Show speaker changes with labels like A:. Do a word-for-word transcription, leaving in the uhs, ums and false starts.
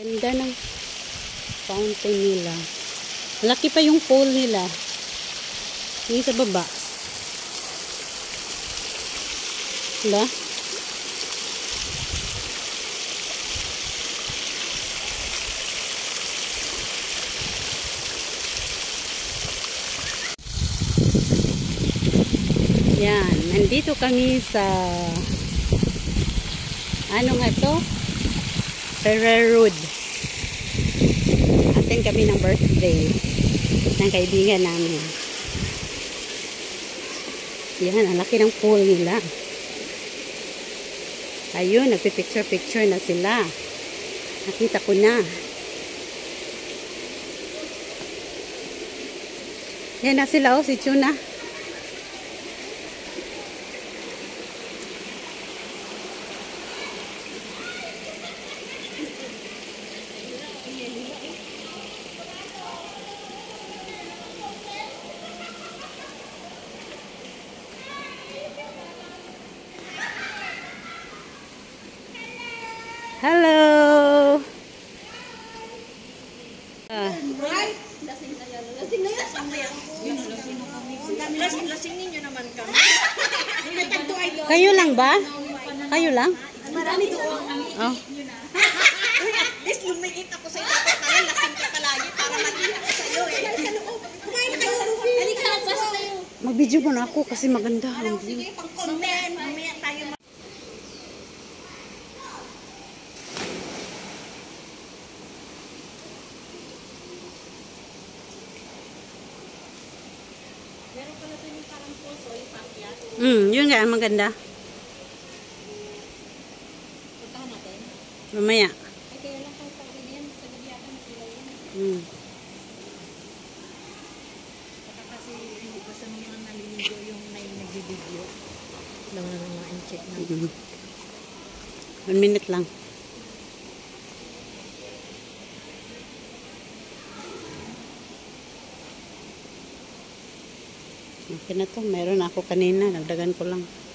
A: Ganda ng fountain nila. Laki pa yung pool nila. Yung sa baba. Diba? Yan. Nandito kami sa ano nga to? Ferrer Road. Atin kami ng birthday ng kaibigan namin. Yan, ang laki ng pool nila. Ayun, nagpipicture-picture na sila. Nakita ko na. Yan na sila, oh, si Chuna. Hello. Ah.
B: Lasing na yan. Lasing na yan. Lasing lasing ninyo naman kami.
A: Kayo lang ba? Kayo lang?
B: Marami doon.
A: Oh.
B: At least lumikit ako sa iyo. Kaya lasing ka palagi para makita ko sa iyo eh. Kumain na kayo, Rufi. Halika na, basta tayo.
A: Mag-video muna ako kasi maganda ang view.
B: Sige, pang-comment. Mamaya tayo. Meron pala doon yung parang puso, yung pakyat.
A: Hmm, yun nga ang maganda.
B: Puntahan natin.
A: Mamaya.
B: Ay, kaya lang kayo pa rin yan. Sa gabiatan na sila yan.
A: Hmm.
B: Baka kasi hindi ko sa mga naliligo yung nag-video. Lang na mga in-check na.
A: Mm-hmm. One minute lang. Okay na to. Meron ako kanina. Nagdagan ko lang.